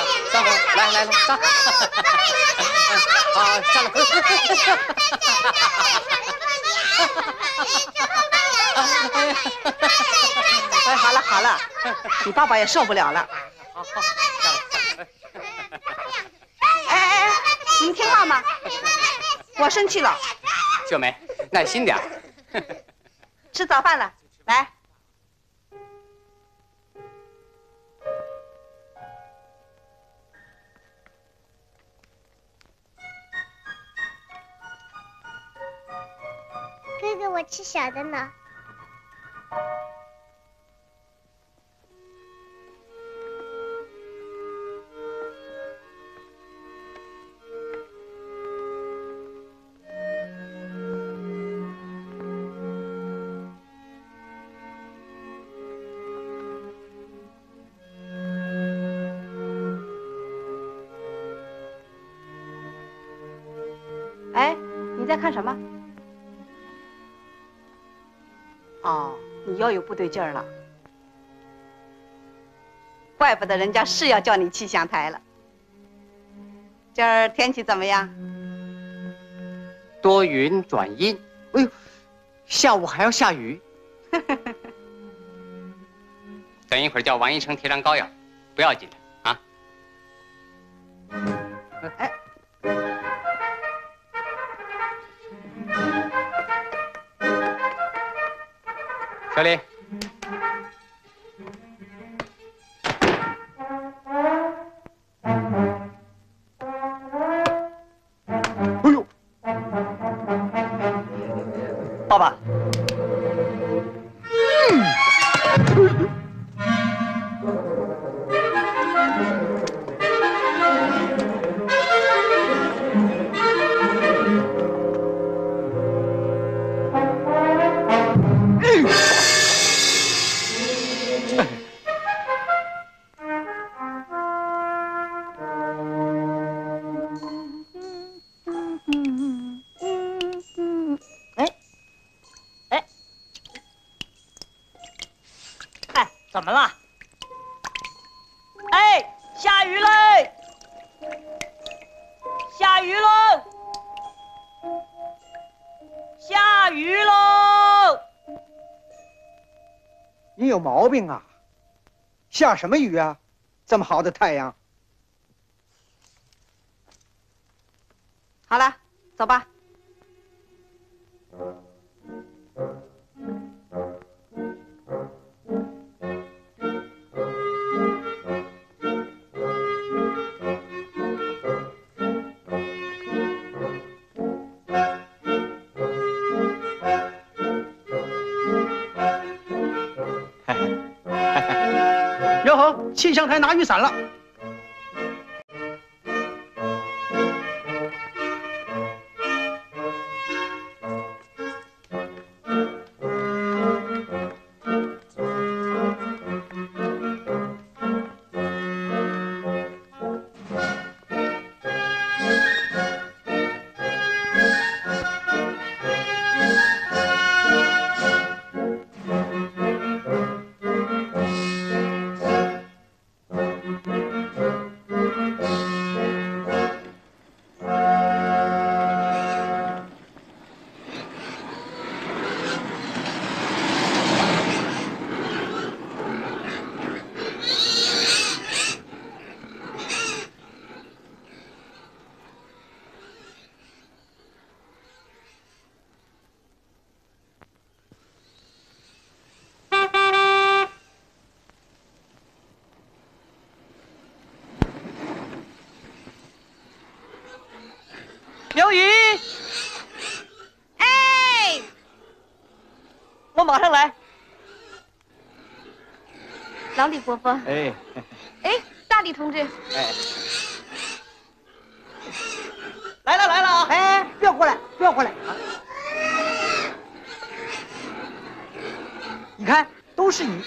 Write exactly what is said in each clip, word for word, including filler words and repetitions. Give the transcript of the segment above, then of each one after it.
三红，来来来，上。好，下来。 哎，好了好了，你爸爸也受不了了。 好好，下来下来。 哎哎哎，你们听话吗？我生气了。 秀梅，耐心点。 吃早饭了，来。 哥哥，我吃小的呢。 哎，你在看什么？哦，你又有不对劲儿了。怪不得人家是要叫你气象台了。今儿天气怎么样？ 多云转阴。哎呦，下午还要下雨。等一会儿叫王医生贴张膏药，不要紧的啊。 哎。 小李， 哎呦，爸爸， 怎么了？哎，下雨嘞！下雨喽！下雨喽！ 你有毛病啊！下什么雨啊？这么好的太阳。 好了，走吧。 哟呵，气象台拿雨伞了。 刘宇，哎，我马上来。 老李伯伯， 哎， 哎，大李同志， 哎， 来了来了啊！ 哎，不要过来，不要过来啊！你看，都是你。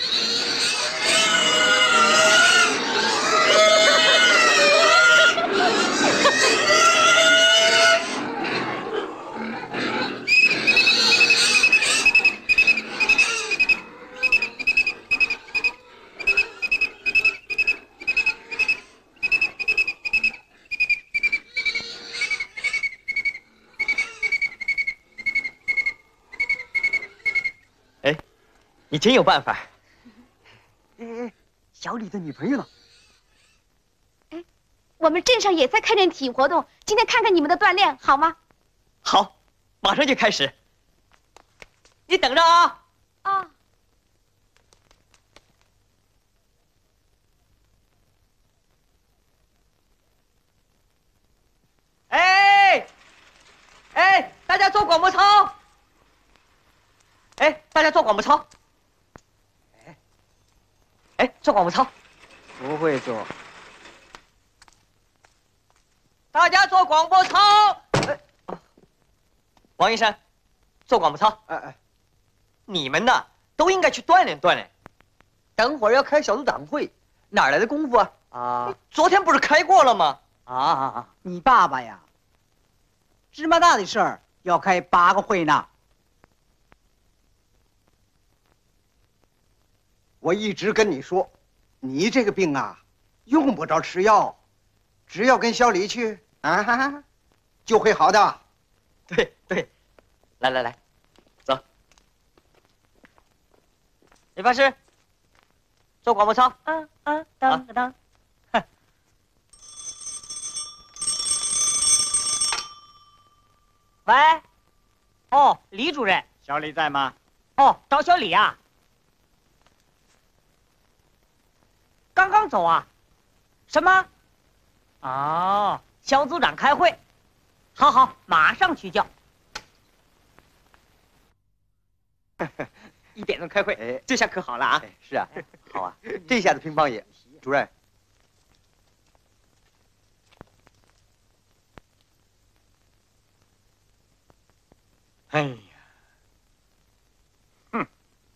你真有办法。 哎哎，小李的女朋友呢？ 哎，我们镇上也在开展体育活动，今天看看你们的锻炼好吗？ 好，马上就开始。你等着啊！ 啊。 哎，哎，大家做广播操。哎，大家做广播操。哎，哎，做广播操。 不会做。 大家做广播操。哎， 王医生，做广播操。 哎哎， 你们呐都应该去锻炼锻炼。 等会儿要开小组长会，哪来的功夫啊？ 啊，昨天不是开过了吗？ 啊啊啊！ 你爸爸呀，芝麻大的事儿要开八个会呢。我一直跟你说，你这个病啊，用不着吃药，只要跟小李去啊，哈哈就会好的。 对对，来来来，走。理发师，做广播操。 嗯嗯，当当。喂，哦，李主任， 小李在吗？ 哦，找小李啊。刚刚走啊？什么？哦，小组长开会。好好，马上去叫。 一点钟开会， 哎， 这下可好了啊！ 哎，是啊，好啊，这下子乒乓也，主任。 哎呀，哼！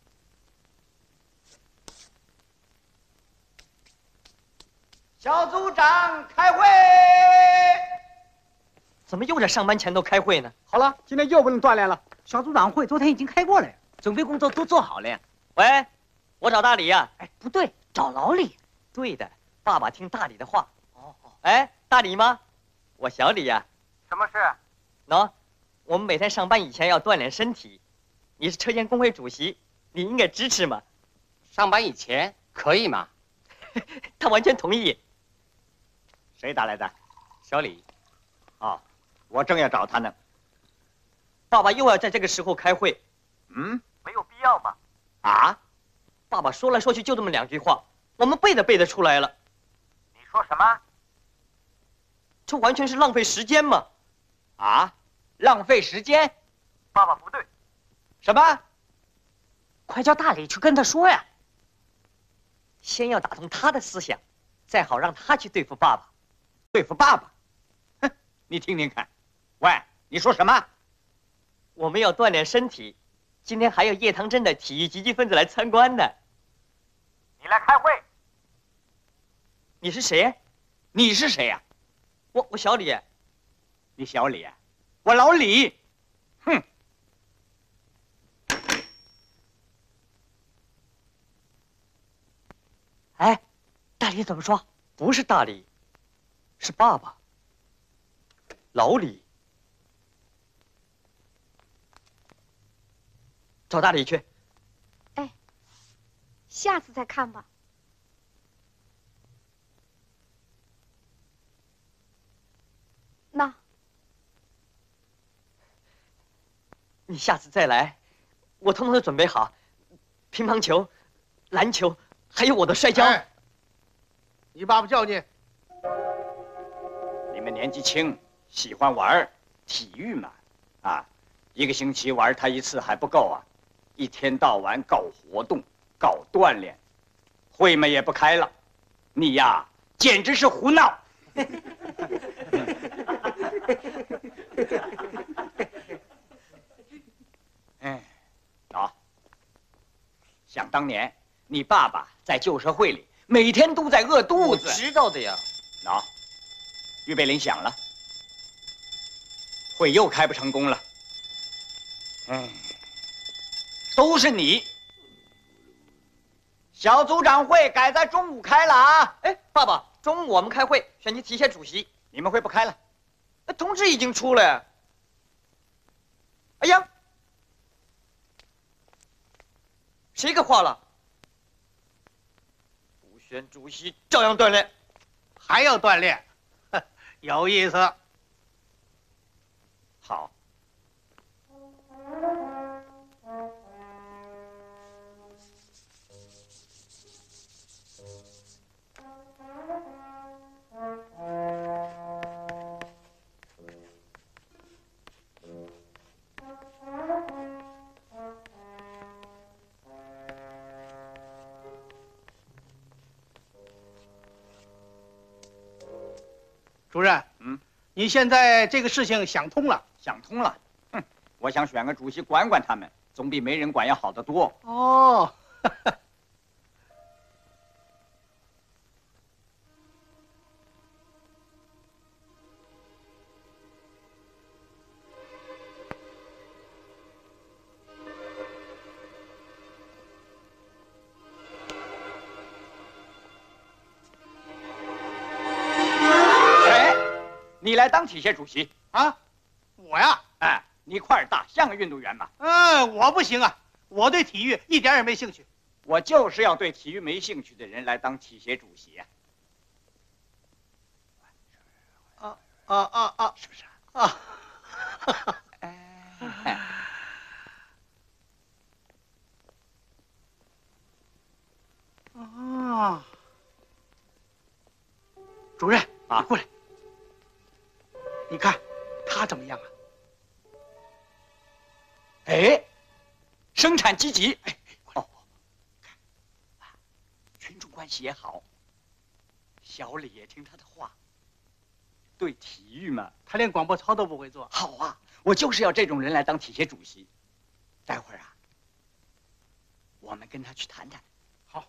小组长开会。 怎么又在上班前都开会呢？ 好了，今天又不能锻炼了。小组长会昨天已经开过了呀， 准备工作都做好了呀。 喂，我找大李呀。 哎，不对，找老李。 对的，爸爸听大李的话。哦哦。哎，大李吗？我小李呀。 什么事？ 喏，我们每天上班以前要锻炼身体。你是车间工会主席，你应该支持嘛。 上班以前可以吗？ 他完全同意。 谁打来的？ 小李。 哦，我正要找他呢。 爸爸又要在这个时候开会。 嗯，没有必要吧？ 啊？爸爸说来说去就这么两句话，我们背都背得出来了。 你说什么？ 这完全是浪费时间嘛！ 啊？浪费时间？爸爸不对。什么？ 快叫大李去跟他说呀！ 先要打通他的思想，再好让他去对付爸爸。 对付爸爸？哼，你听听看。喂，你说什么？ 我们要锻炼身体，今天还有叶唐镇的体育积极分子来参观呢。 你来开会。 你是谁？ 你是谁呀？ 我我小李。 你小李啊？我老李。哼。 哎，大李怎么说？ 不是大李，是爸爸。老李。找大李去。 哎，下次再看吧。那， 你下次再来，我统统都准备好，乒乓球、篮球，还有我的摔跤。 哎，你爸爸叫你。 你们年纪轻，喜欢玩体育嘛？啊，一个星期玩他一次还不够啊！一天到晚搞活动、搞锻炼，会嘛也不开了。你呀，简直是胡闹！哎，喏，想当年你爸爸在旧社会里每天都在饿肚子。 我知道的呀。 喏，预备铃响了，会又开不成功了。哎，都是你。小组长会改在中午开了啊！ 哎，爸爸，中午我们开会选你体协主席， 你们会不开了？ 那通知已经出了呀。哎呀， 谁给画了？不选主席照样锻炼， 还要锻炼，有意思。 好。 主任， 嗯， 你现在这个事情想通了？ 想通了。哼，我想选个主席管管他们，总比没人管要好得多。 哦。 你来当体协主席啊？我呀， 哎，你块儿大，像个运动员嘛。 嗯，我不行啊，我对体育一点也没兴趣。 我就是要对体育没兴趣的人来当体协主席呀。 啊啊啊啊！ 是不是啊？ 哎。 啊！主任啊，过来。你看，他怎么样啊？ 哎，生产积极，哎，哦，群众关系也好，小李也听他的话。对体育嘛， 他连广播操都不会做。 好啊，我就是要这种人来当体协主席。待会儿啊，我们跟他去谈谈。 好。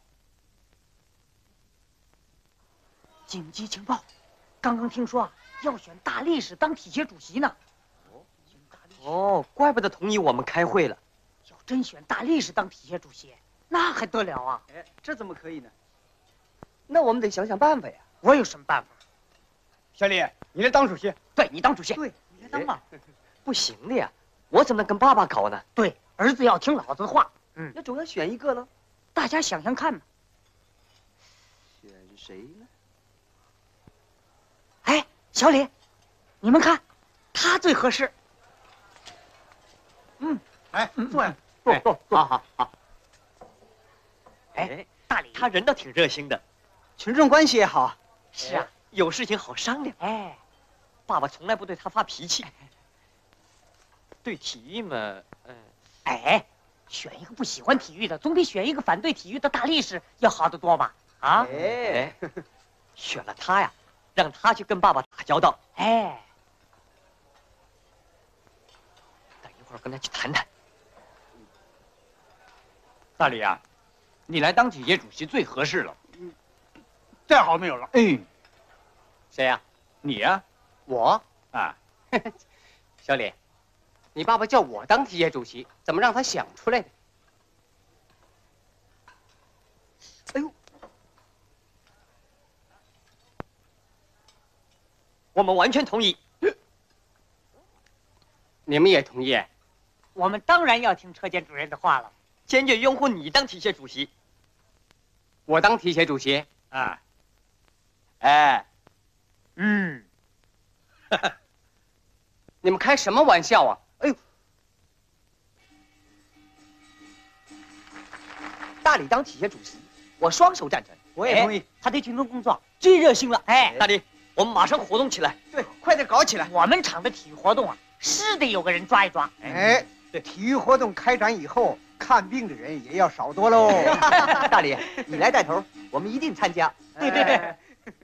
紧急情报，刚刚听说啊。要选大力士当体协主席呢。 哦，怪不得同意我们开会了。 要真选大力士当体协主席，那还得了啊！ 哎，这怎么可以呢？那我们得想想办法呀。 我有什么办法？ 小李，你来当主席。 对，你当主席。 对，你来当吧。 不行的呀，我怎么能跟爸爸搞呢？ 对，儿子要听老子的话。嗯， 那总要选一个了。 大家想想看嘛。 选谁呢？ 哎。小李，你们看，他最合适。 嗯，哎，坐呀， 坐坐坐，好好好。 哎，大李， 他人倒挺热心的， 群众关系也好。 是啊， 有事情好商量。 哎， 爸爸从来不对他发脾气。对体育嘛，嗯， 哎，选一个不喜欢体育的，总比选一个反对体育的大力士要好得多吧？啊， 哎，选了他呀。让他去跟爸爸打交道。 哎， 等一会儿跟他去谈谈。 大李啊，你来当体协主席最合适了。 再好没有了。 哎， 谁呀？ 你呀？ 我啊， 小李，你爸爸叫我当体协主席，怎么让他想出来的？ 哎呦！ 我们完全同意。 你们也同意？ 我们当然要听车间主任的话了， 坚决拥护你当体协主席。 我当体协主席啊？哎， 嗯， 你们开什么玩笑啊？哎呦， 大李当体协主席，我双手赞成。 我也同意。 他对群众工作最热心了。哎， 大李。我们马上活动起来， 对，快点搞起来！ 我们厂的体育活动啊，是得有个人抓一抓。 哎，对，体育活动开展以后，看病的人也要少多喽。大李，你来带头，我们一定参加。 对对对。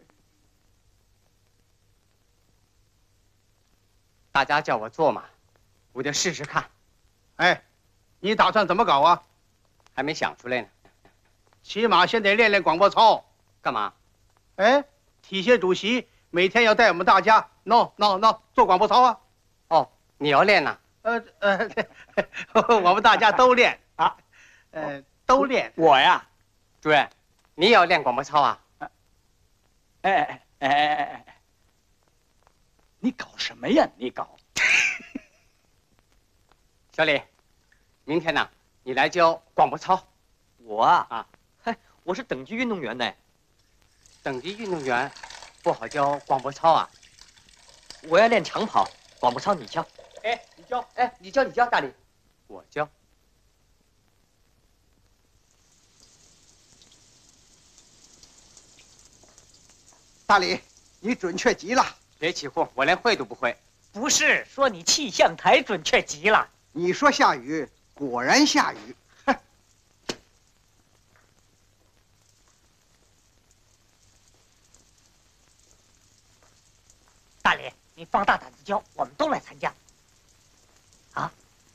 大家叫我做嘛，我就试试看。 哎，你打算怎么搞啊？ 还没想出来呢。 起码先得练练广播操。 干嘛？ 哎，体协主席。每天要带我们大家 no no no 做广播操啊！ 哦，你要练呐？ 呃呃，我们大家都练啊，呃，都练。 我呀， 主任，你也要练广播操啊？ 哎哎哎哎哎！你搞什么呀？你搞？ 小李，明天呢，你来教广播操。 我啊啊， 嗨，我是等级运动员呢。 等级运动员不好教广播操啊？ 我要练长跑，广播操你教。 哎，你教， 哎，你教你教，大李。 我教。 大李，你准确极了。 别起哄，我连会都不会。 不是说你气象台准确极了。 你说下雨，果然下雨。哼。 大李，你放大胆子教，我们都来参加。啊？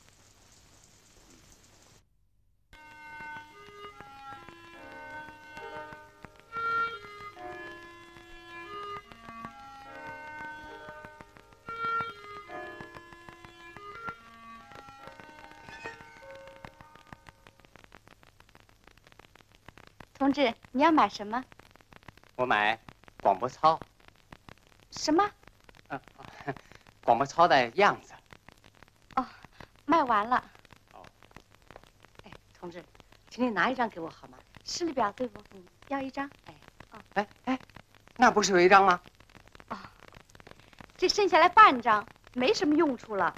同志，你要买什么？ 我买广播操。 什么？ 嗯、啊，广播操的样子。 哦，卖完了。 哦。 哎，同志，请你拿一张给我好吗？ 视力表对不？嗯，要一张。 哎， 哦， 哎哎，那不是有一张吗？ 哦，这剩下来半张，没什么用处了。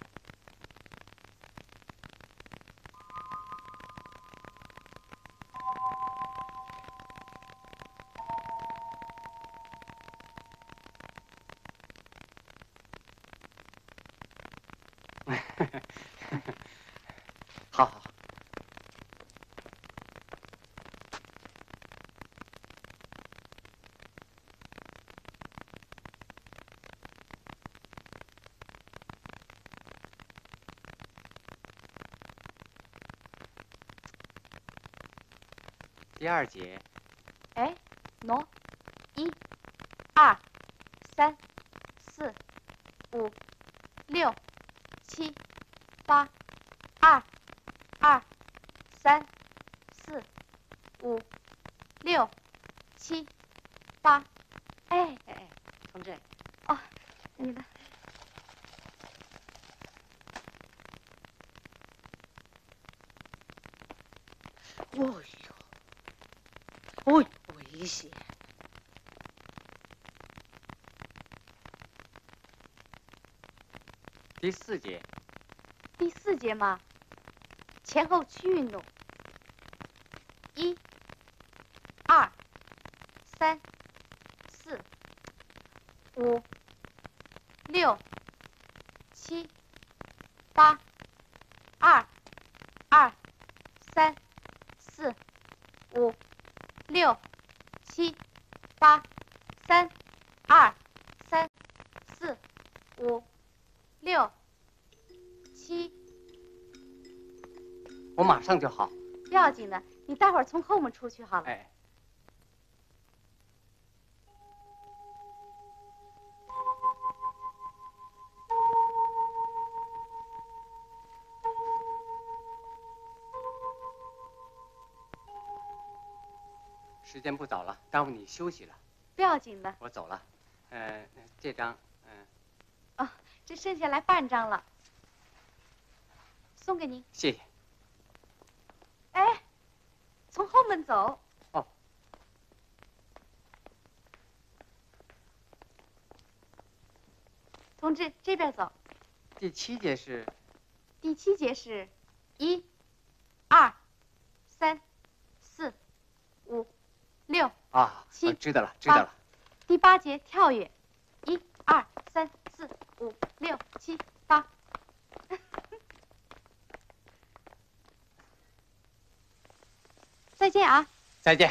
好好。第二节。 哎，喏，一、二、三、四、五、六、七、八，二、二、三、四、五、六、七、八。哎哎哎，同志， 哦，你的。 哦呦，哦，危险！ 第四节。 第四节嘛，前后区运动。一、二、三、四、五、六、七、八，二、二、三、四、五、六、七、八，三、二、三、四、五、六、七。 我马上就好。 不要紧的，你待会儿从后门出去好了。 哎。时间不早了，耽误你休息了。 不要紧的。 我走了。呃，这张，嗯、 呃。哦，这剩下来半张了，送给您。 谢谢。 哎，从后门走。 哦。 同志，这边走。 第七节是？ 第七节是，一、二、三、四、五、六、 啊， 七， 知道了，知道了。 第八节跳跃，一、二、三、四、五、六、七、八。再见啊！ 再见。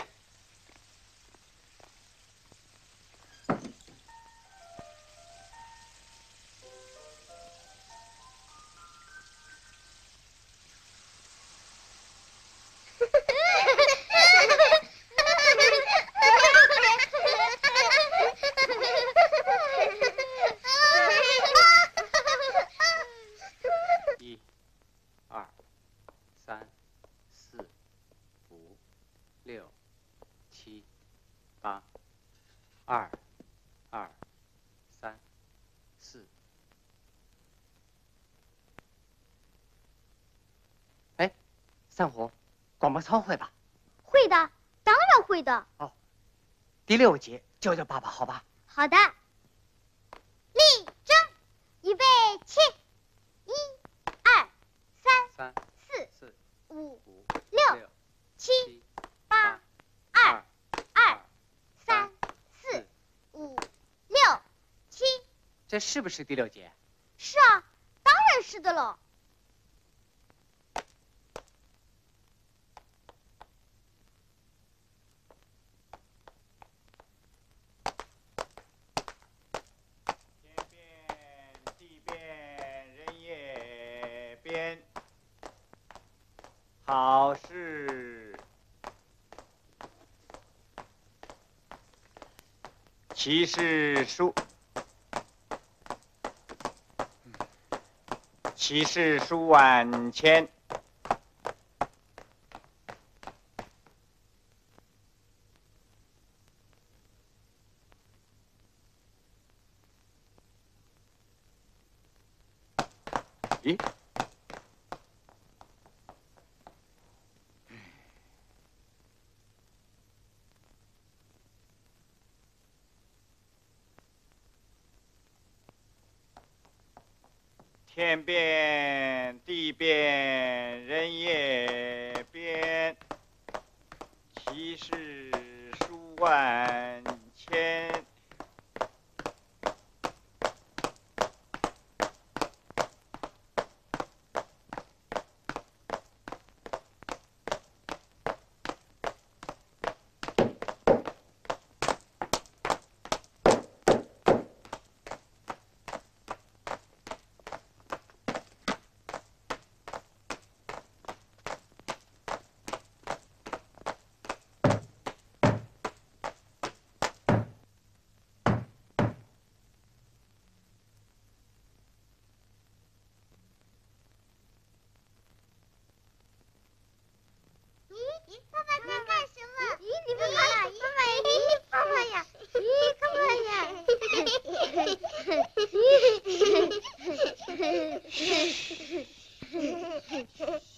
一、二、三、四、五、六、七、八，二、二、三、四。哎，三虎， 广播操会吧？ 会的，当然会的。 哦，第六节教教爸爸，好吧？ 好的。立正，预备起，一、二、三、 三、 四、 四、 五、 五、 六、 六、 七、八、二、二、三、四、 四。 五、六、七。 这是不是第六节？ 是啊，当然是的喽。 天变地变，人也变。好事，其事书，其事书万千。咦？天变地变，人也变，其事数万千。 咦，爸爸在干什么？咦，你们看，爸爸呀，咦，爸爸呀，咦，爸爸呀。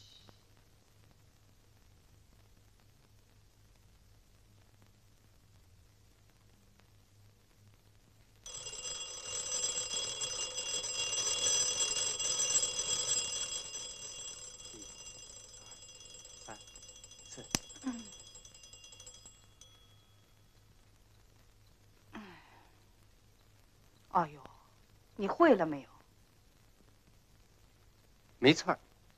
哎呦，你会了没有？ 没错儿。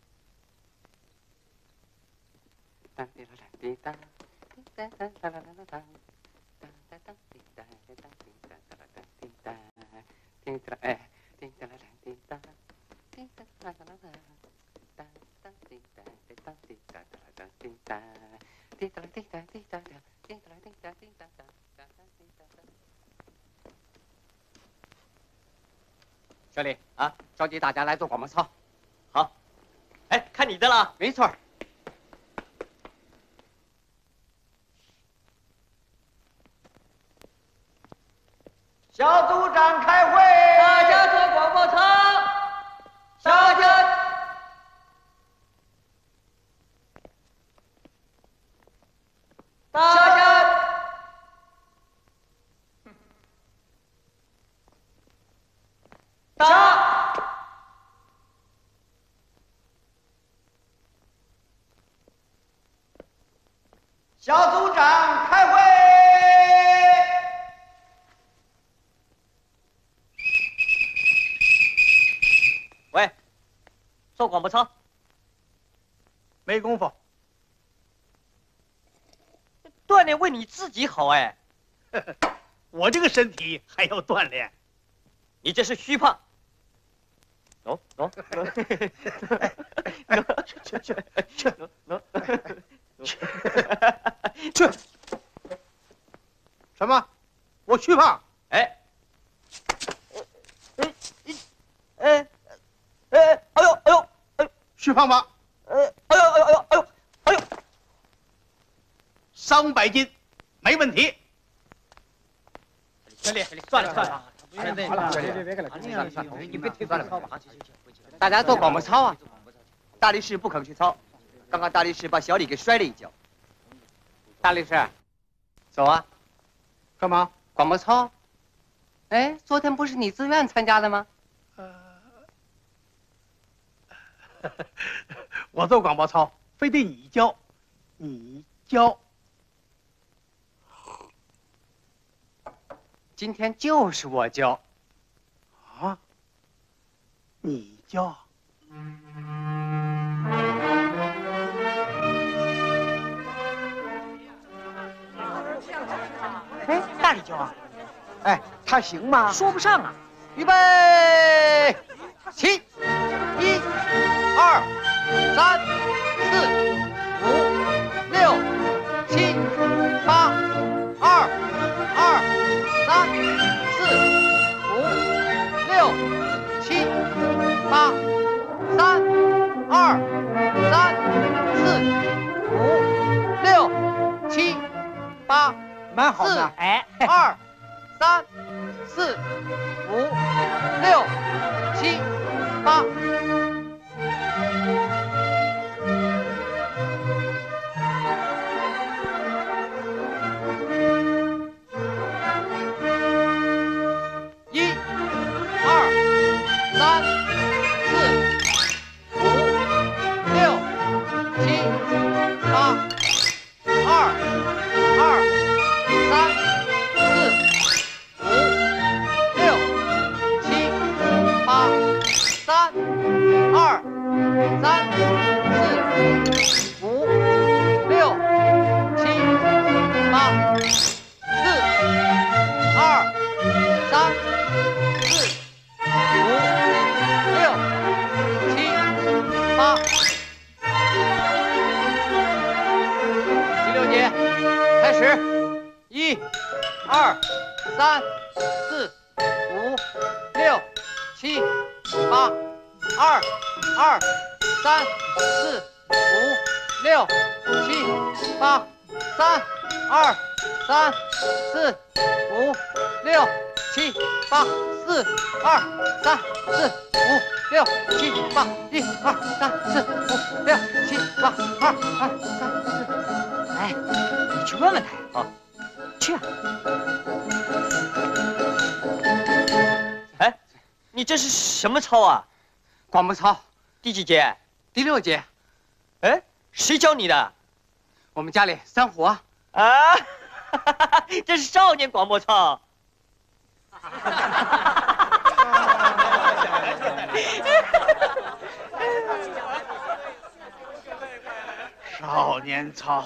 当滴啦当滴当，滴当当当当当当，当当当滴当当当滴当当当滴当，滴当哎，滴当当滴当，滴当当当当当，当当滴当滴当滴当当滴当，滴当滴当滴当当，滴当滴当滴当当，当当滴当当。小李啊，召集大家来做广播操。 好，哎，看你的了。 没错儿。 小组长开会， 大家做广播操。大家。大家。大。 小组长开会。 喂，做广播操。 没工夫。 锻炼为你自己好哎。 我这个身体还要锻炼。 你这是虚胖。喏喏喏，去去去喏喏。 去！什么？我虚胖？ 哎！哎哎哎！哎呦哎呦哎！ 虚胖吗？ 呃，哎呦哎呦哎呦哎呦哎呦！ 三五百斤，没问题。 小李，算了算了，现在别别别给了，算了算了，你别推算了，大家做广播操啊，大力士不肯去操， 刚刚大力士把小李给摔了一跤。 大律师，走啊！ 干嘛？ 广播操。哎，昨天不是你自愿参加的吗？ 呃，我做广播操，非得你教，你教。 今天就是我教。 啊？你教？ 哎，大力教啊！ 哎，他行吗？ 说不上啊。 预备，起！一、二、三、四、五、六、七、八、二、二、三、四、五、六、七、八、三、二、三、四、五、六、七、八， 蛮好的。哎， 二、三、四、五、六、七、八。一、二、三、四、五、六、七、八，二、二、三、四、五、六、七、八，三、二、三、四、五、六、七、八，四、二、三、四、五、六、七、八。第六节开始，一、二、三、四、五、六、七、八，二、二、三、四、五、六、七、八，三、二、三、四、五、六、七、八，四、二、三、四、五、六、七、八，一、二、三、四、五、六、七、八，二、二、三、四。 哎，你去问问他啊，去啊。 哎，你这是什么操啊？ 广播操。 第几节？ 第六节。 哎，谁教你的？ 我们家里三虎啊。 啊，这是少年广播操。 少年操。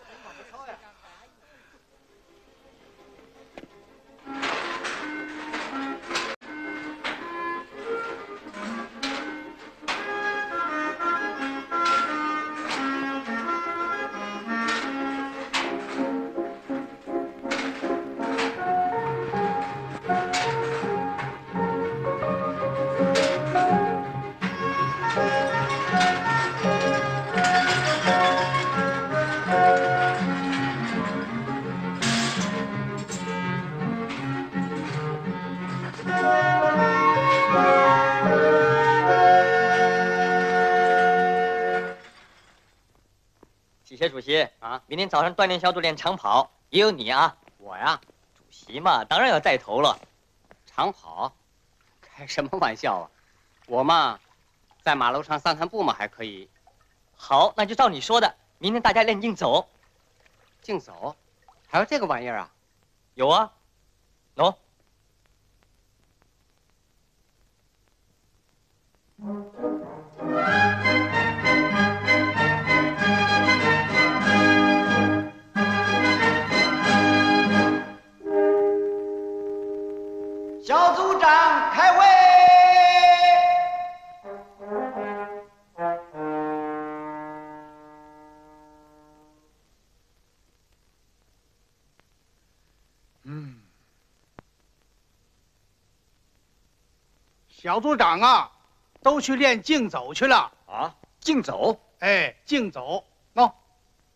体协主席啊，明天早上锻炼小组练长跑，也有你啊。 我呀， 主席嘛，当然要带头了。 长跑？开什么玩笑啊！我嘛，在马路上散散步嘛，还可以。 好，那就照你说的，明天大家练竞走。 竞走？还有这个玩意儿啊？ 有啊。喏、no?。 小组长开会。 嗯，小组长啊，都去练竞走去了啊！竞走？ 哎，竞走，喏、no ，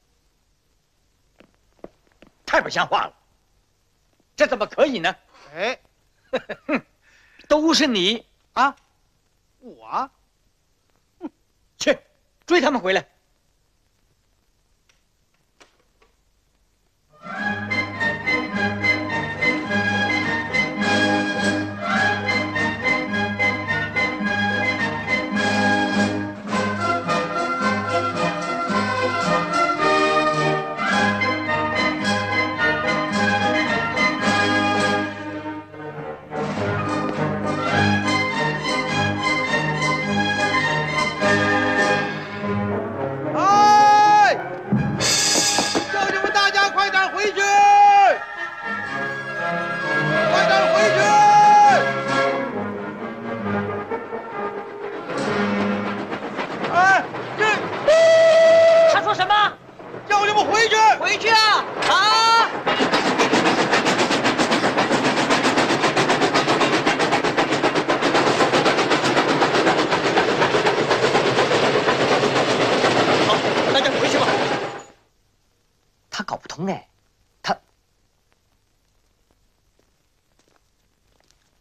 太不像话了！这怎么可以呢？ 哎， 哼，都是你啊！我， 哼，去追他们回来。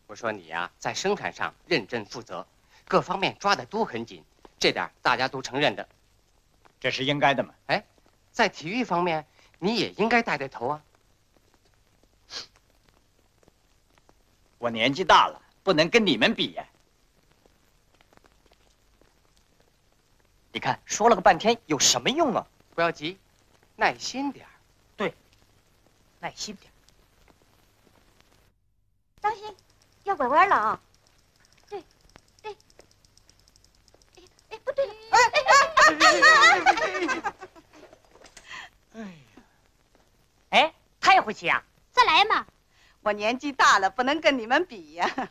我说你呀、在生产上认真负责，各方面抓得都很紧，这点大家都承认的。 这是应该的嘛。 哎，在体育方面，你也应该带带头啊。 我年纪大了，不能跟你们比呀。 你看，说了个半天，有什么用啊？ 不要急，耐心点儿。 对，耐心点。 当心，要拐弯了啊！对，对。哎哎，不对了！哎哎哎哎哎！ 哎，他也会骑啊？ 再来嘛！ 我年纪大了，不能跟你们比呀。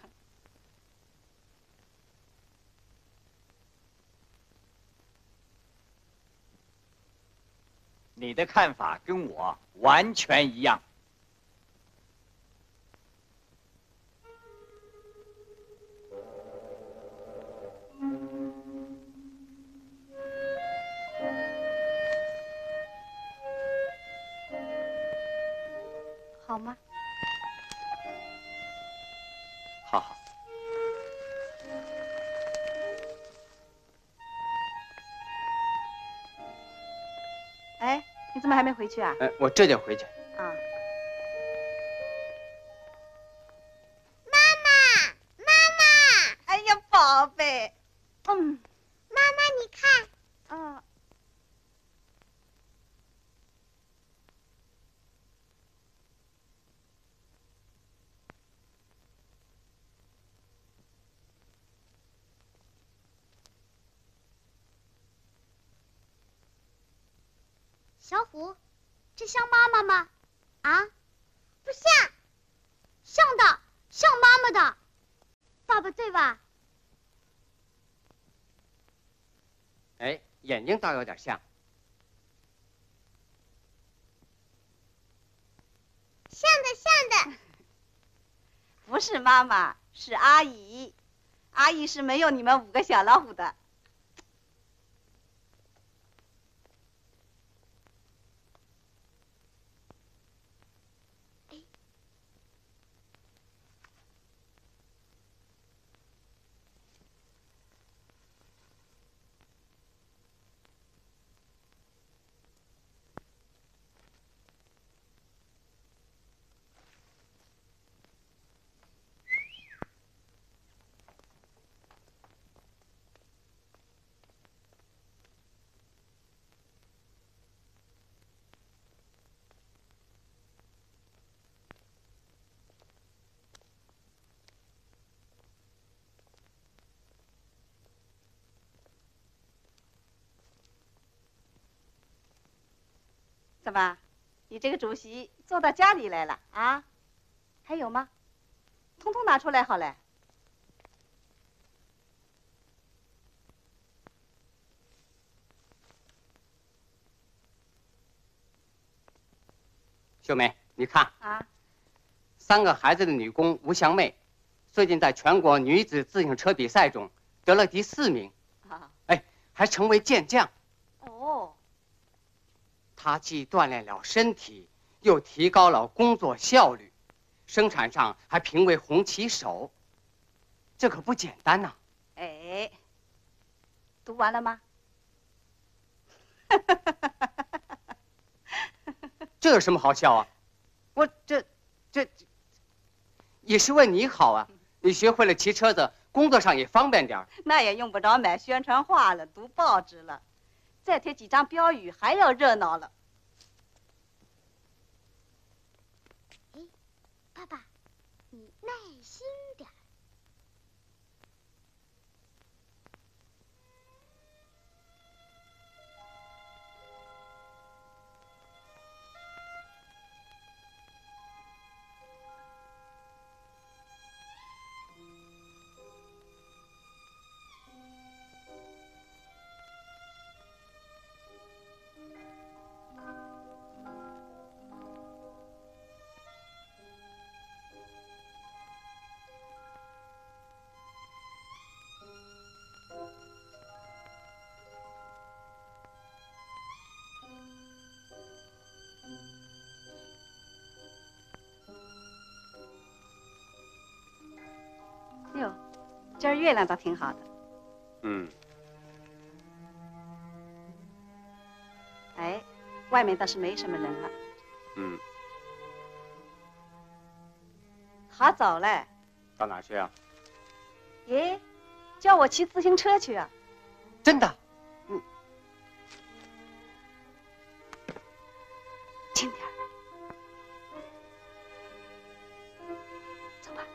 你的看法跟我完全一样。 好吗？ 好好。 哎，你怎么还没回去啊？ 哎，我这就回去。 啊。 妈妈，妈妈！ 哎呀，宝贝，嗯， 妈妈，你看， 啊。 小虎，这像妈妈吗？啊，不像，像的，像妈妈的，爸爸对吧？ 哎，眼睛倒有点像。 像的，像的。 不是妈妈，是阿姨。阿姨是没有你们五个小老虎的。怎么，你这个主席坐到家里来了啊？还有吗？通通拿出来好了。 秀梅，你看啊， 三个孩子的女工吴香妹，最近在全国女子自行车比赛中得了第四名， 啊， 哎，还成为健将。 哦。 她既锻炼了身体，又提高了工作效率，生产上还评为红旗手，这可不简单呐。 哎，读完了吗？ 这有什么好笑啊？我这这也是为你好啊！你学会了骑车子，工作上也方便点儿。 那也用不着买宣传画了，读报纸了，再贴几张标语，还要热闹了。 哎，爸爸，你耐心点儿。 今儿月亮倒挺好的。 嗯。 哎，外面倒是没什么人了。 嗯。 他走了。 到哪去啊？ 耶，叫我骑自行车去啊。 真的？ 嗯。轻点儿。走吧。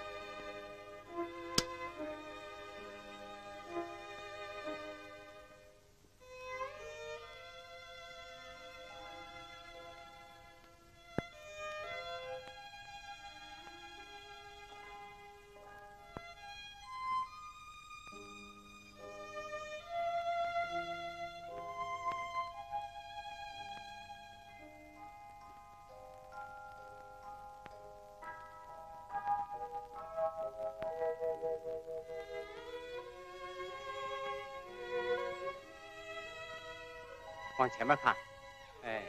往前面看，哎。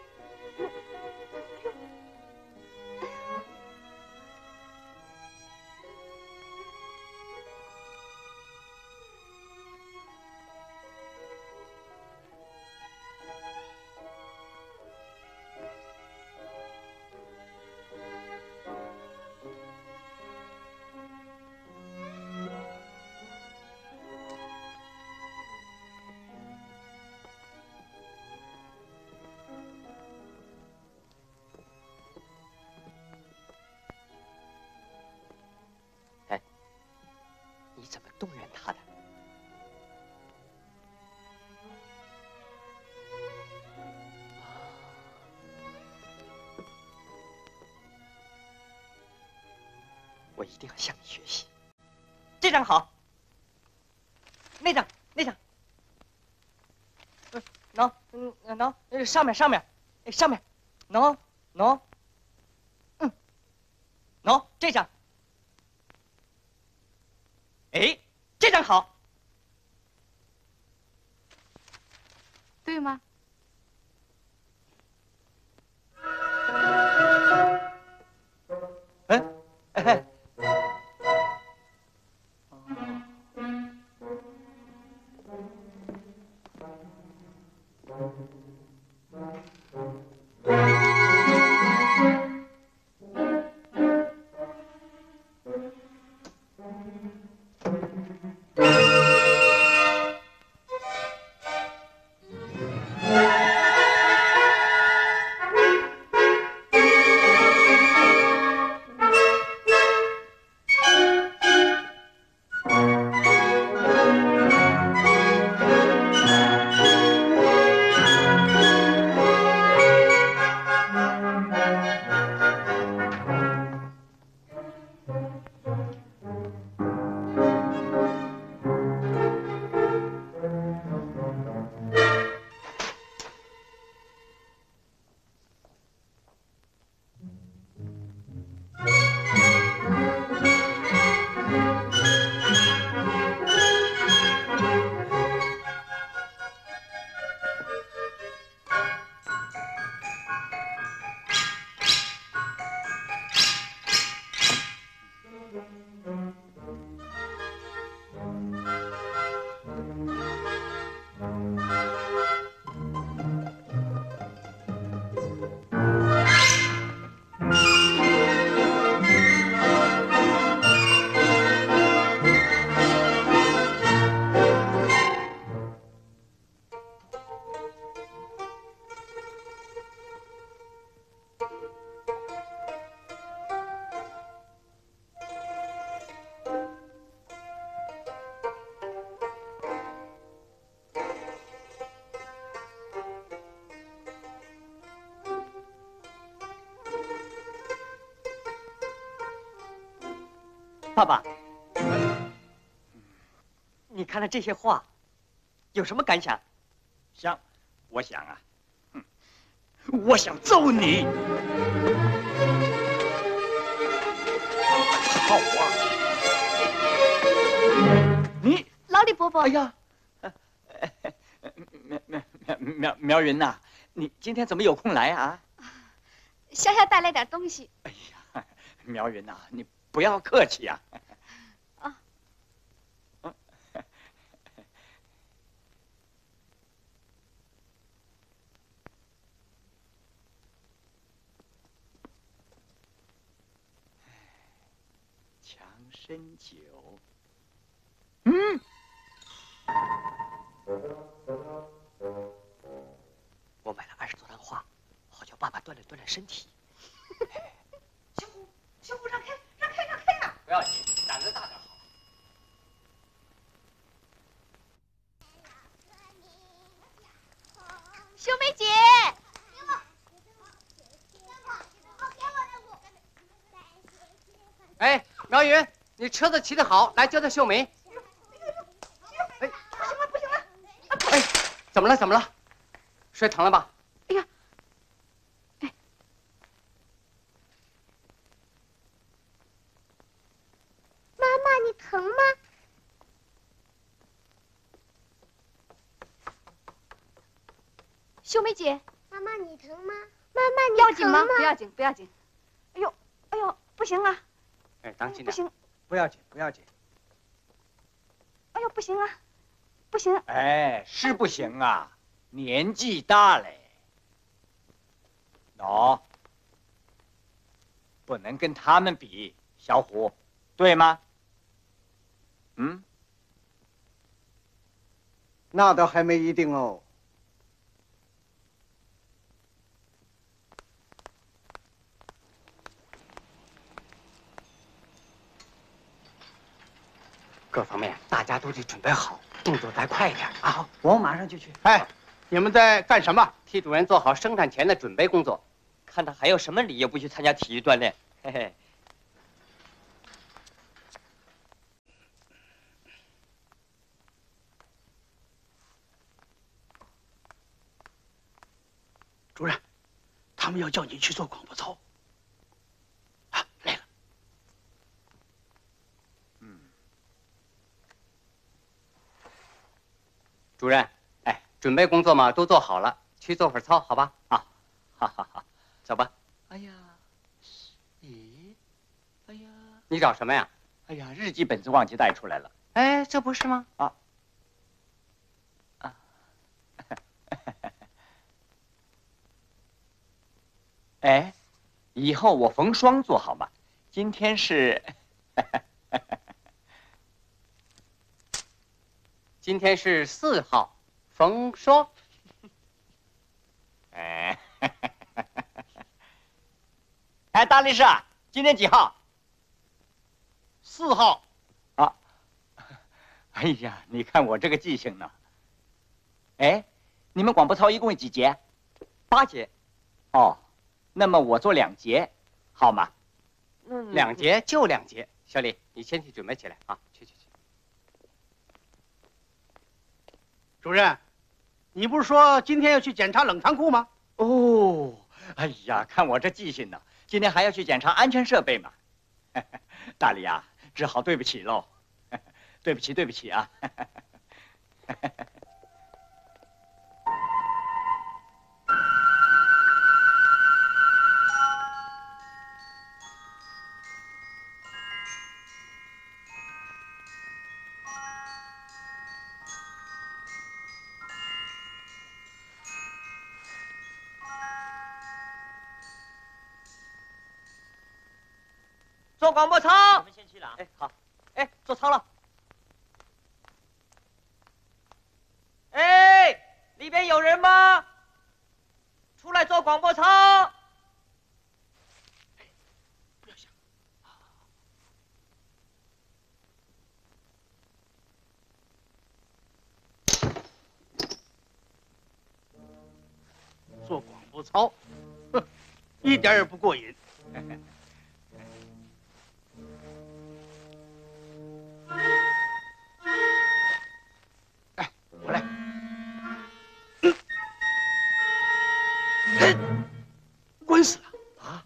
你怎么动员他的？我一定要向你学习。这张好，那张那张，嗯，喏，嗯，喏，上面上面，上面，喏喏，嗯，喏，这张。哎，这张好， 对吗？ 嗯，哎，爸爸，你看了这些画，有什么感想？ 想，我想啊，哼，我想揍你。好啊！你老李伯伯， 哎呀，苗苗苗苗苗云呐，你今天怎么有空来啊？ 小小带来点东西。 哎呀，苗云呐，你不要客气呀。 啊， 深酒。嗯。 我买了二十多篮花，好叫爸爸锻炼锻炼身体。 小虎，小虎，让开，让开，让开呀！ 不要紧，胆子大点好。 秀梅姐， 哎，苗云，你车子骑得好，来叫叫秀梅。哎， 不行了，不行了！ 哎，怎么了？怎么了？摔疼了吧？ 哎呀，哎， 妈妈，你疼吗？ 秀梅姐， 妈妈你疼吗？妈妈你要紧吗？ 疼吗？ 不要紧，不要紧。哎呦，哎呦，不行啊！ 哎，当心点。 不行， 不要紧，不要紧。 哎呦，不行啊，不行。 哎，是不行啊，年纪大嘞。喏，不能跟他们比，小虎，对吗？嗯， 那倒还没一定哦。 各方面大家都得准备好，动作再快一点啊！好， 我马上就去。哎，你们在干什么？ 替主任做好生产前的准备工作。 看他还有什么理由不去参加体育锻炼？嘿嘿。 主任，他们要叫你去做广播操。啊，累了。 嗯， 主任，哎，准备工作嘛都做好了，去做会儿操，好吧？ 啊，哈哈哈， 走吧。 哎呀，咦，哎呀， 你找什么呀？ 哎呀，日记本子忘记带出来了。 哎，这不是吗？ 啊。啊。哎，以后我缝双做好吗？今天是， 今天是四号，缝双。 哎，哎，大力士，今天几号？ 四号。 啊。哎呀，你看我这个记性呢。哎，你们广播操一共有几节？ 八节。 哦。那么我做两节，好吗？ 嗯，两节就两节。小李，你先去准备起来啊！去去去。 主任，你不是说今天要去检查冷藏库吗？ 哦，哎呀，看我这记性呢，今天还要去检查安全设备嘛。大李啊，只好对不起喽，对不起，对不起啊。 做广播操。我们先去了啊。哎，好。哎，做操了。哎，里边有人吗？出来做广播操。 不要想。做广播操，哼，一点也不过瘾。关死了啊！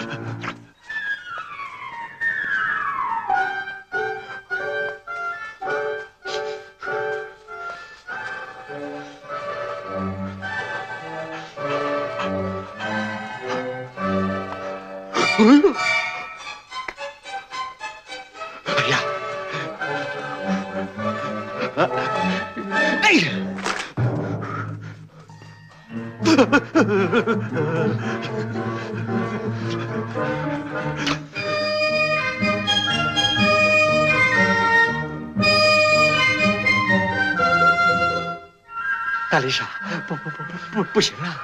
哎呀！哎呀！大丽莎，不不不不不不行啊！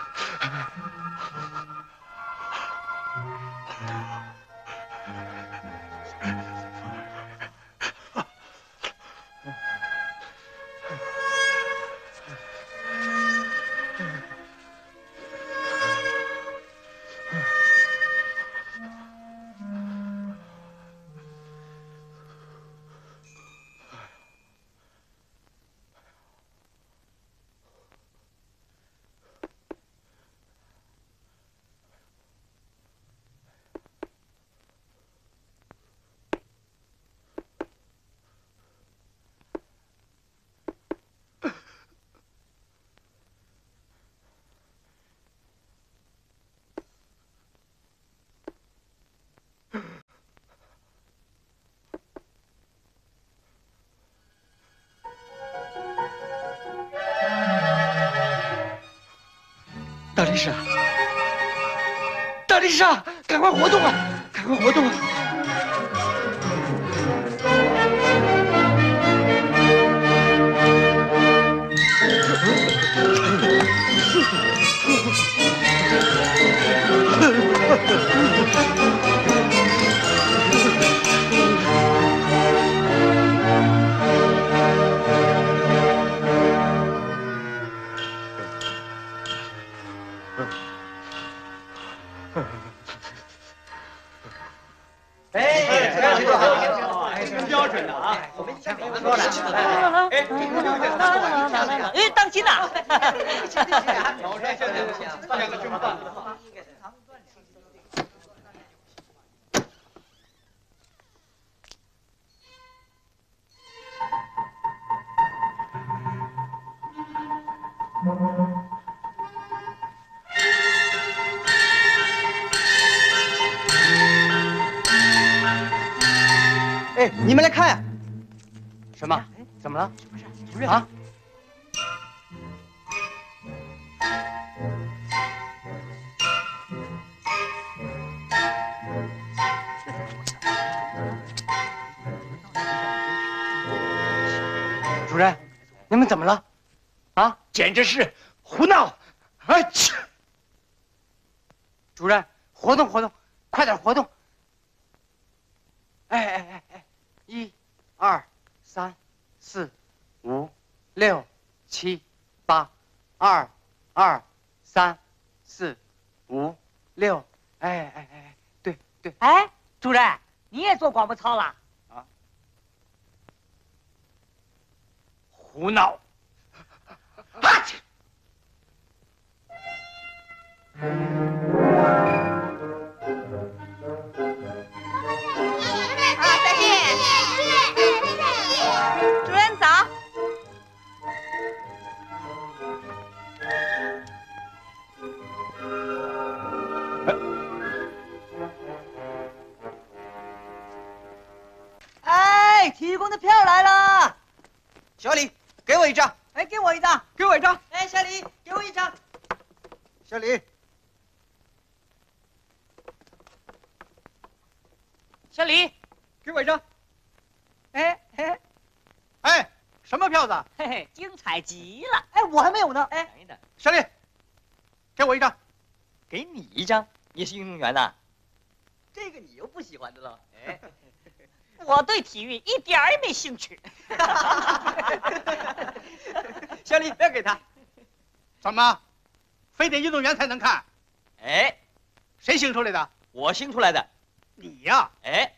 大丽莎，大丽莎，赶快活动啊！赶快活动啊！ 标准的啊！我们先说了，哎，哎，当心呐！老帅现在不行，练个真棒。 哎，你们来看呀！什么？怎么了？不是啊？主任，你们怎么了？啊？ 简直是胡闹！哎切！ 主任，活动活动，快点活动！哎哎哎哎，一、二、三、四、五、六、七、八，二、二、三、四、五、六，哎哎哎，对对。 哎，主任，你也做广播操了？ 啊？ 胡闹！啊切！ 主任早。 哎，体育宫的票来了。 小李，给我一张。 哎，给我一张， 给我一张。 哎，小李，给我一张。 小李， 小李， 给我一张。哎哎哎，什么票子？ 嘿嘿，精彩极了！ 哎，我还没有呢。哎， 等一等， 小李，给我一张。 给你一张，你是运动员呐？这个你又不喜欢的了。哎， 我对体育一点儿也没兴趣。 小李，不要给他。 怎么？非得运动员才能看？ 哎， 谁兴出来的？ 我兴出来的。 你呀？ 哎。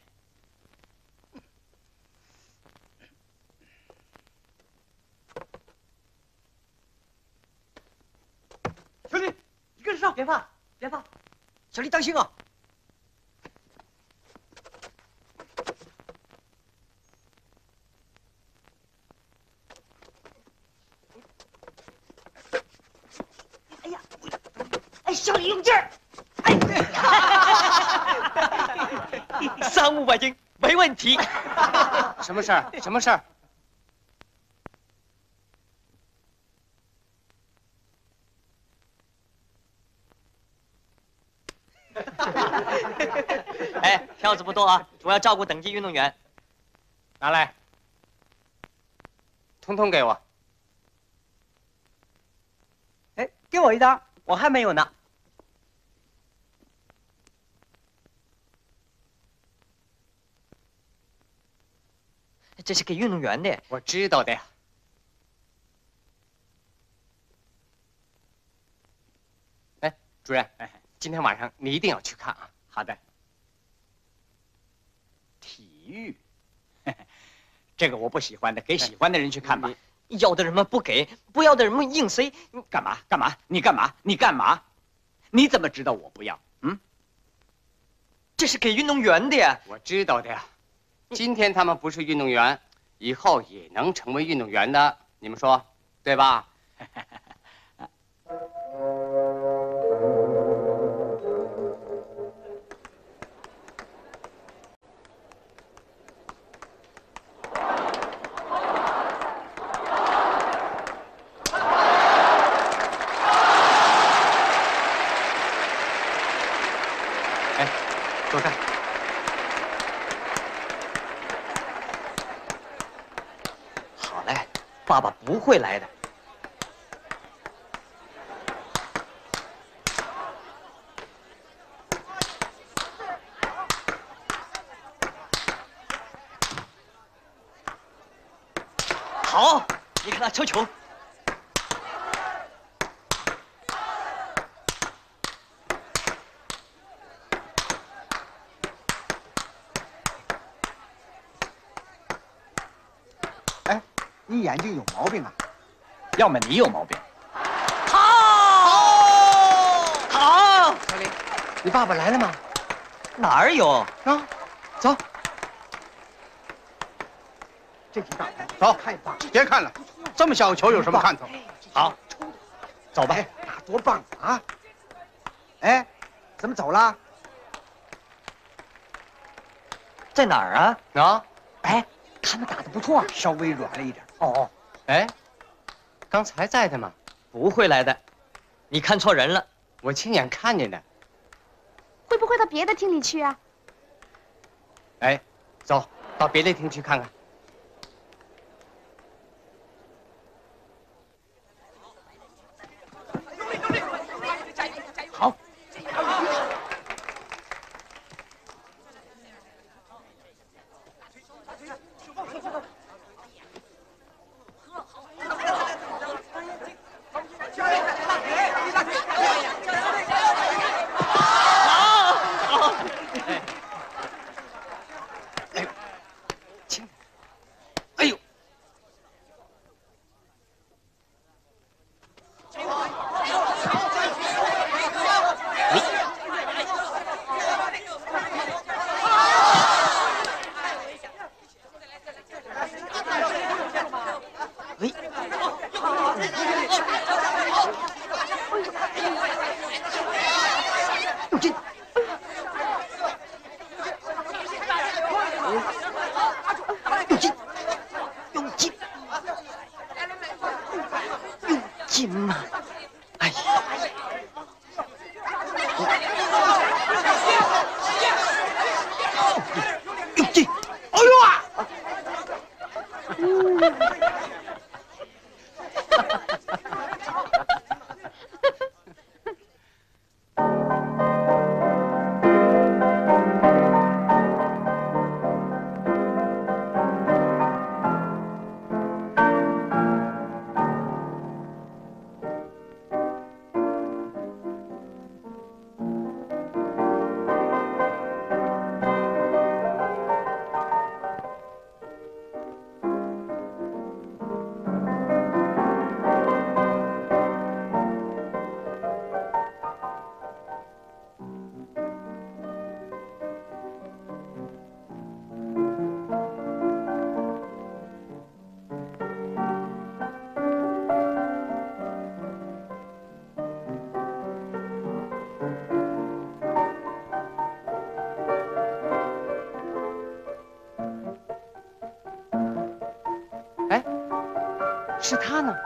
小李，你跟上，别怕，别怕。小李，当心啊！ 小力用劲儿。哎，三五百斤没问题。 什么事儿？什么事儿？ 哎，票子不多啊，主要照顾等级运动员。 拿来，通通给我。 哎，给我一张，我还没有呢。 这是给运动员的。 我知道的呀。哎，主任，哎，今天晚上你一定要去看啊。 好的。体育，这个我不喜欢的，给喜欢的人去看吧。 要的人们不给，不要的人们硬塞。 你干嘛？干嘛？你干嘛？你干嘛？你怎么知道我不要？嗯？ 这是给运动员的呀。 我知道的呀。今天他们不是运动员，以后也能成为运动员的，你们说对吧？哎，多干。 爸爸不会来的。好，你看他抽球。 你眼睛有毛病啊？ 要么你有毛病。 好，好， 小林，你爸爸来了吗？ 哪儿有？ 啊，走。 这题大牌， 走， 太棒了！ 别看了，这么小个球有什么看头？ 好，走吧。 哎，打多棒啊！哎，怎么走了？ 在哪儿啊？ 啊， 哎，他们打的不错啊，稍微软了一点。 哦，哎，刚才在的吗？ 不会来的，你看错人了。 我亲眼看见的。 会不会到别的厅里去啊？ 哎，走到别的厅去看看。 好。 紧呐！哎呀！ 有劲！哎呦啊！ 是他呢。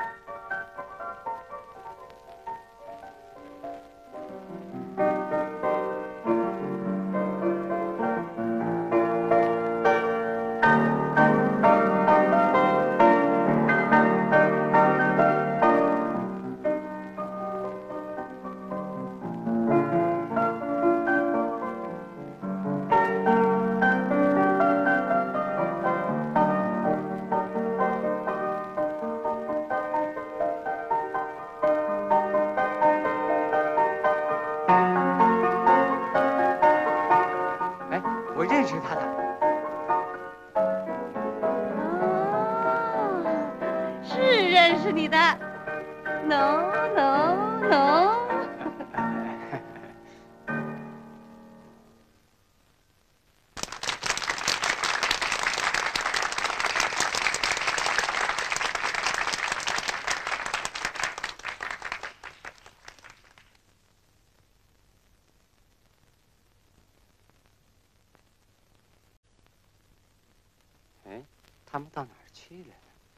他们到哪儿去了？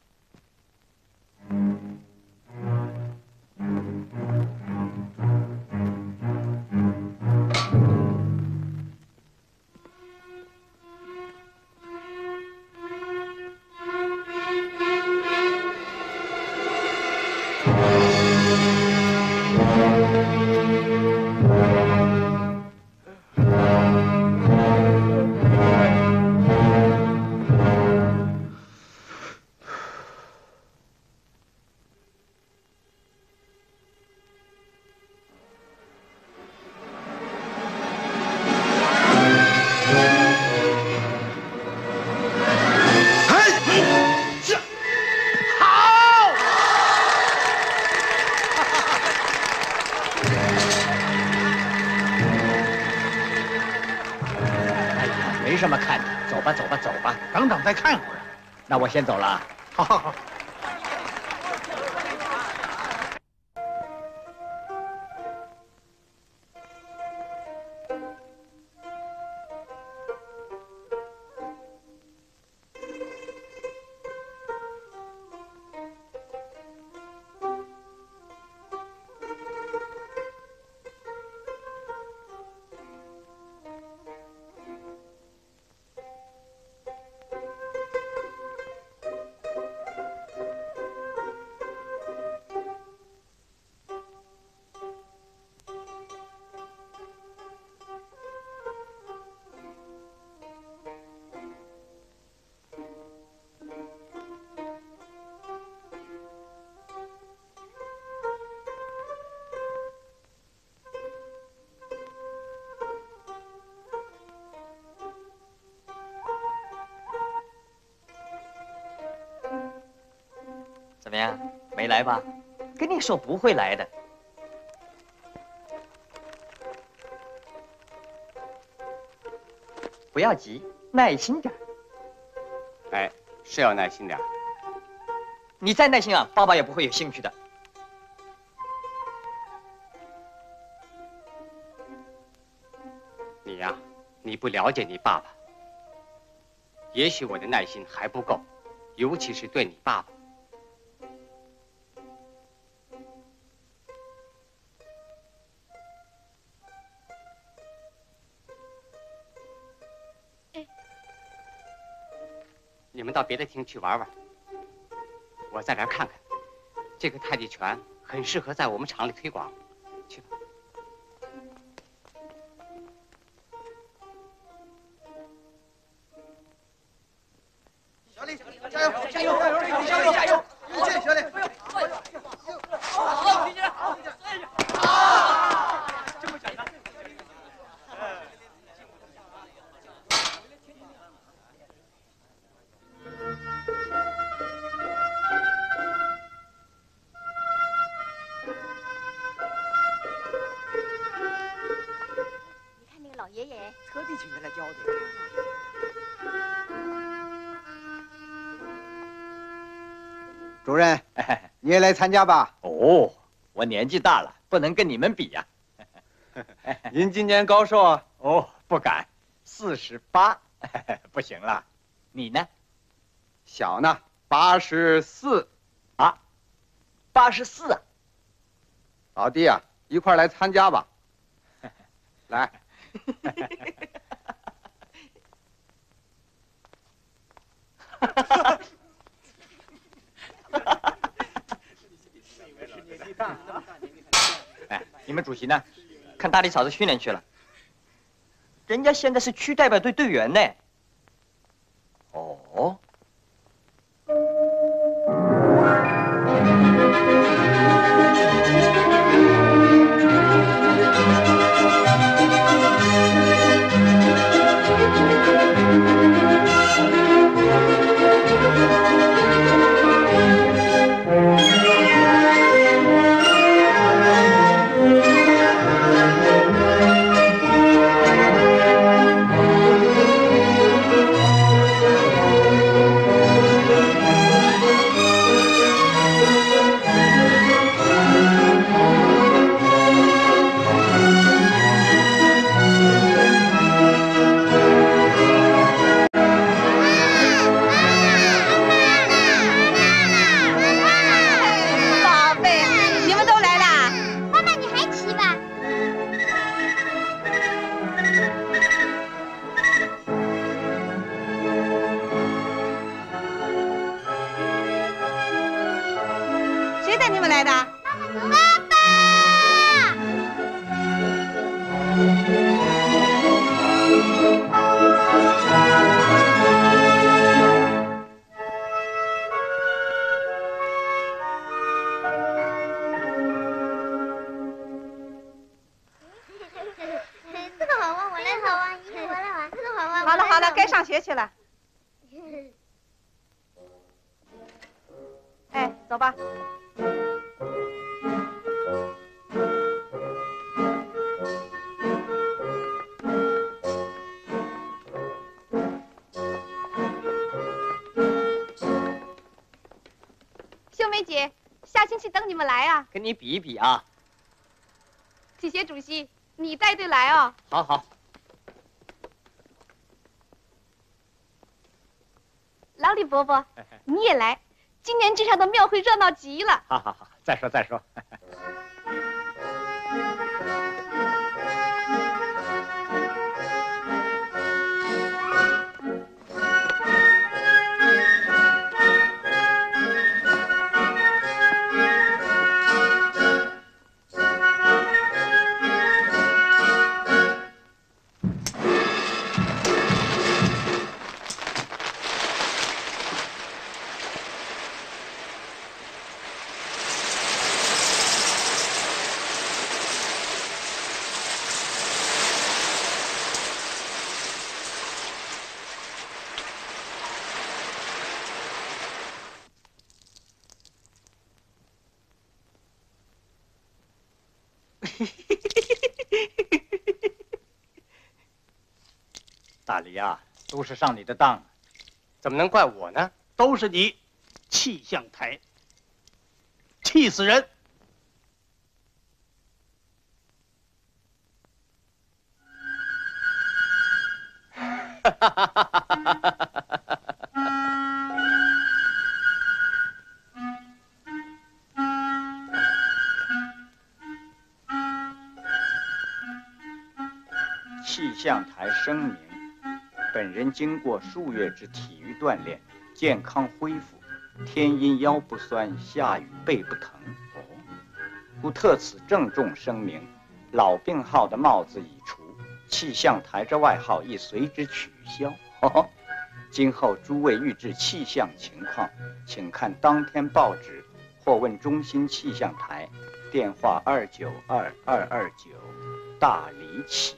什么看的？走吧，走吧，走吧。 等等，再看一会儿。 那我先走了。 好好好。 怎么样？没来吧？跟你说不会来的。不要急，耐心点。 哎，是要耐心点。 你再耐心啊，爸爸也不会有兴趣的。 你呀，你不了解你爸爸。也许我的耐心还不够，尤其是对你爸爸。你们到别的厅去玩玩，我在这儿看看。这个太极拳很适合在我们厂里推广，去吧。 小李，加油！加油！加油！小李，加油！一起，小李！好，李姐，好，李姐，啊！这么简单。 老爷爷特地请他来教的。 主任，你也来参加吧？ 哦，我年纪大了，不能跟你们比呀、 啊。您今年高寿啊？ 哦，不敢，四十八，不行了。你呢？ 小呢，八十四。 啊， 八十四啊！ 老弟啊，一块来参加吧。来。 哎，你们主席呢？看大力嫂子训练去了。人家现在是区代表队队员呢。 哦。 上学去了。哎，走吧。 秀梅姐，下星期等你们来啊。 跟你比一比啊。 体协主席，你带队来哦。 好好。 老李伯伯，你也来！今年镇上的庙会热闹极了。 好好好，再说再说。大李啊，都是上你的当， 怎么能怪我呢？都是你，气象台，气死人！哈哈哈哈哈哈！ 气象台声明。 本人经过数月之体育锻炼，健康恢复，天阴腰不酸，下雨背不疼。哦，故特此郑重声明：老病号的帽子已除，气象台之外号亦随之取消。哦，今后诸位欲知气象情况，请看当天报纸或问中心气象台，电话二九二二二九，大李起。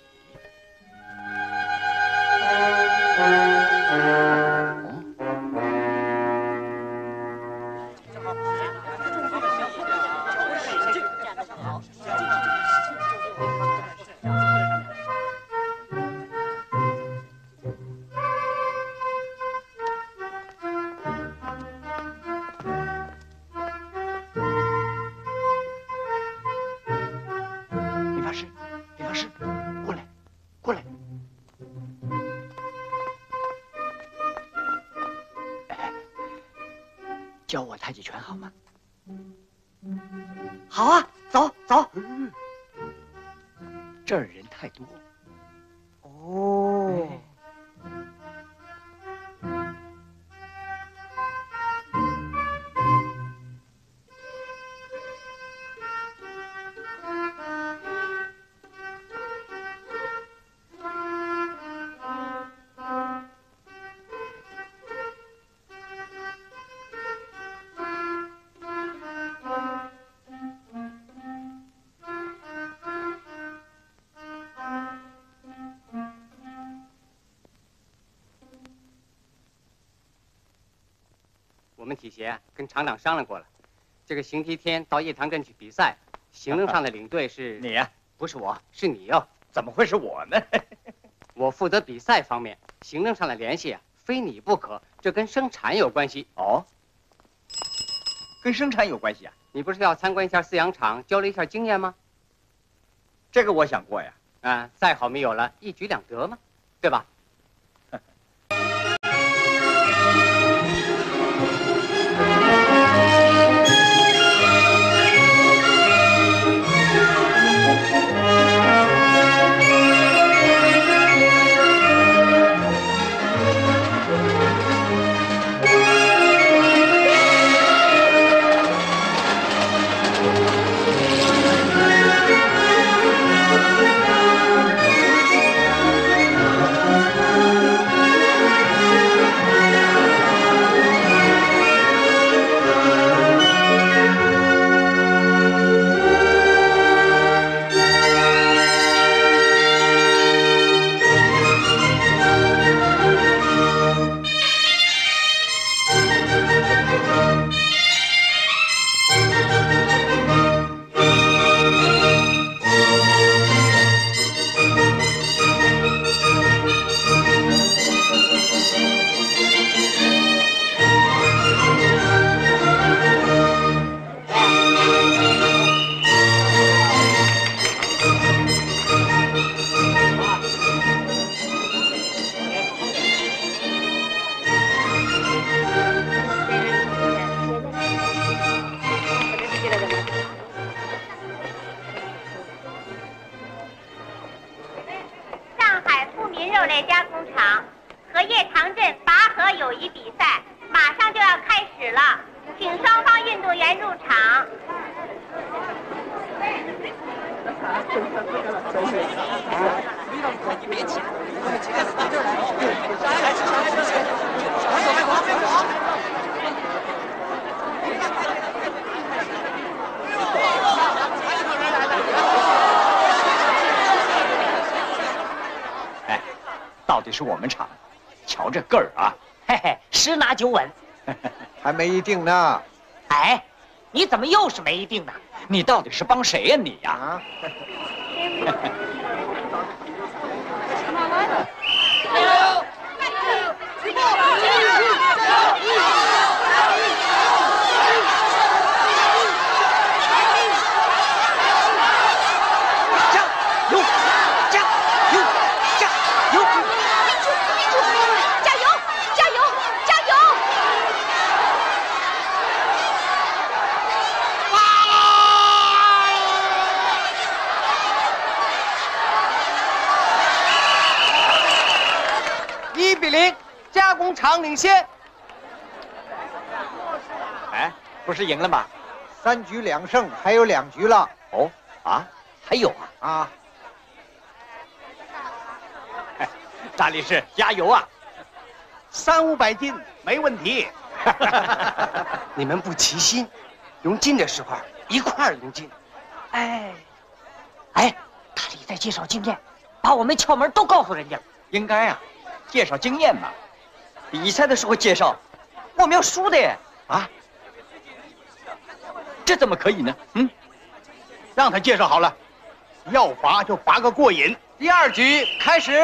理发师，理发师，过来，过来。 教我太极拳好吗？ 好啊，走走。 这儿人太多。 哦。 我们体协跟厂长商量过了，这个星期天到叶塘镇去比赛，行政上的领队是你呀、啊？ 不是我，是你哟、哦。 怎么会是我呢？ 我负责比赛方面，行政上的联系啊，非你不可，这跟生产有关系。 哦，跟生产有关系啊？ 你不是要参观一下饲养场，交流一下经验吗？ 这个我想过呀。 啊，再好没有了，一举两得嘛，对吧？ 是我们厂，瞧这个儿啊， 嘿嘿，十拿九稳， 还没一定呢。 哎，你怎么又是没一定呢？ 你到底是帮谁呀你呀？啊！ 一比零，加工厂领先。 哎，不是赢了吗？ 三局两胜，还有两局了。 哦，啊，还有啊啊！ 大力士，加油啊！ 三五百斤没问题。 你们不齐心，用劲的时候一块儿用劲。 哎，哎，大力在介绍经验，把我们窍门都告诉人家了。 应该啊。介绍经验嘛，比赛的时候介绍，我们要输的耶！啊，这怎么可以呢？嗯， 让他介绍好了，要罚就罚个过瘾。 第二局开始。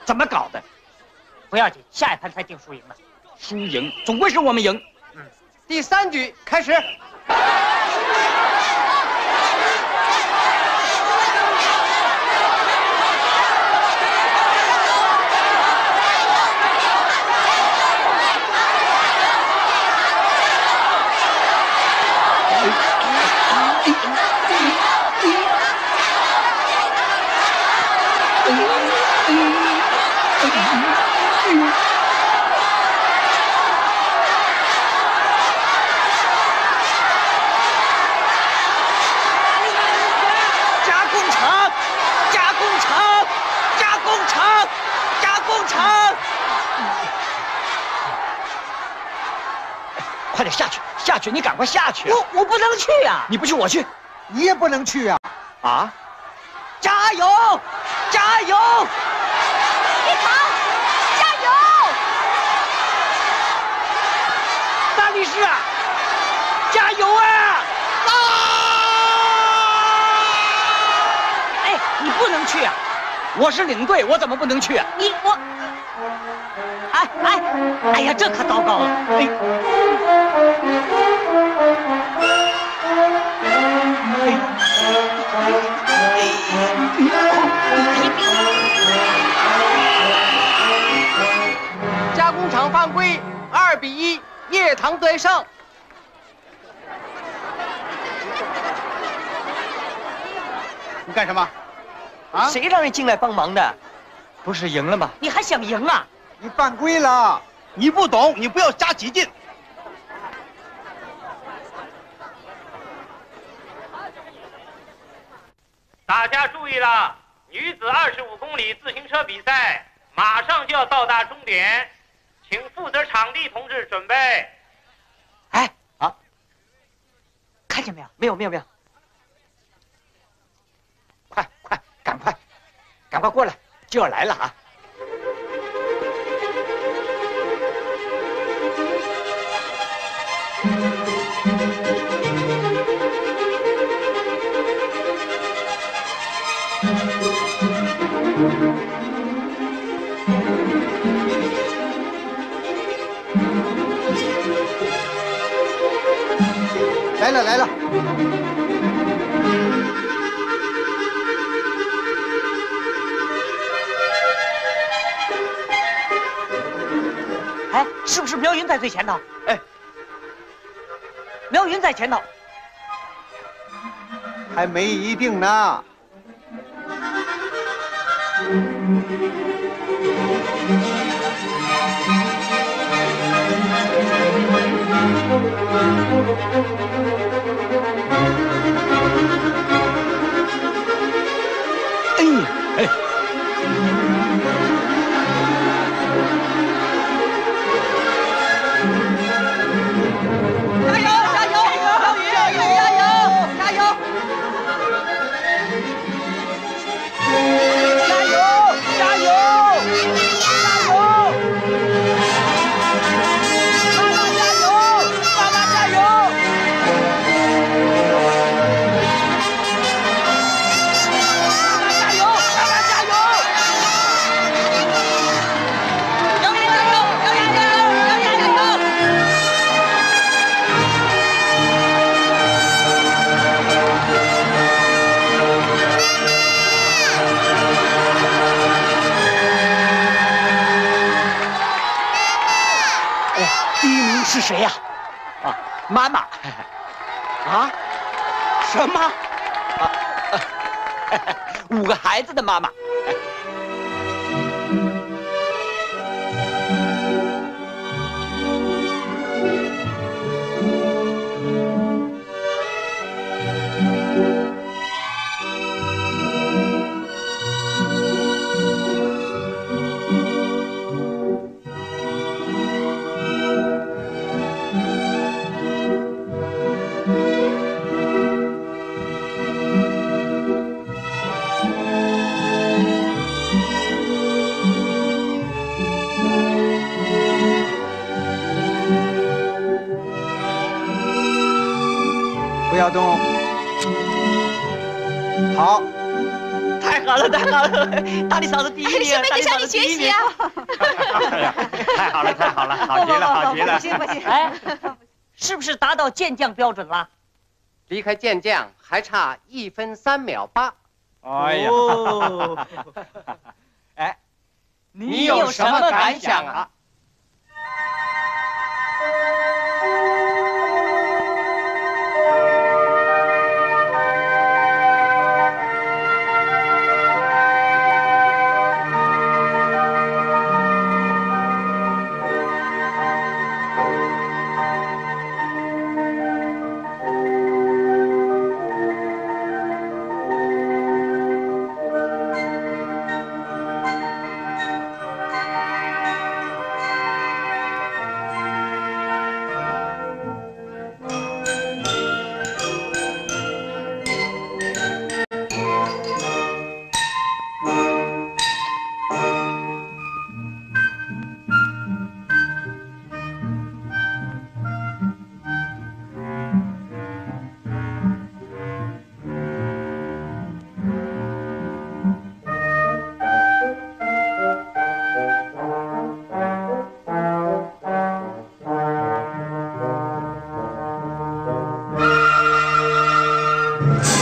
怎么搞的？ 不要紧，下一盘才定输赢呢。 输赢总归是我们赢。 嗯，第三局开始。 加工厂，加工厂，加工厂，加工厂！ 快点下去，下去！你赶快下去！ 我我不能去呀！ 你不去，我去。 你也不能去啊！ 啊！ 加油，加油！ 一堂，加油！ 大力士啊，加油啊！啊！ 哎，你不能去啊！ 我是领队，我怎么不能去啊？ 你我，哎哎，哎呀，这可糟糕了！哎。 加工厂犯规，二比一，叶堂队胜。 你干什么？啊？ 谁让人进来帮忙的？ 不是赢了吗？ 你还想赢啊？ 你犯规了！ 你不懂，你不要加几进。 大家注意了，女子二十五公里自行车比赛马上就要到达终点，请负责场地同志准备。 哎啊，看见没有？没有没有没有。 快快，赶快，赶快过来，就要来了啊！ 来了来了！ 哎，是不是苗云在最前头？ 哎， 苗云在前头， 还没一定呢。 哎哎。 加油加油！苗云，加油加油加油！加油加油！加油！妈妈加油！妈妈加油！妈妈加油！妈妈加油！苗云加油！苗云加油！苗云加油！ 第一名是谁呀？啊，妈妈。啊？什么？啊，五个孩子的妈妈。 不要动。好， 太好了，太好了！大力嫂子第一名， 顺便向你学习啊！ 太好了，太好了，好极了，好极了！ 不行不行， 哎，是不是达到健将标准了？ 离开健将还差一分三秒八。 哎呀，哎， 你有什么感想啊？ 啊！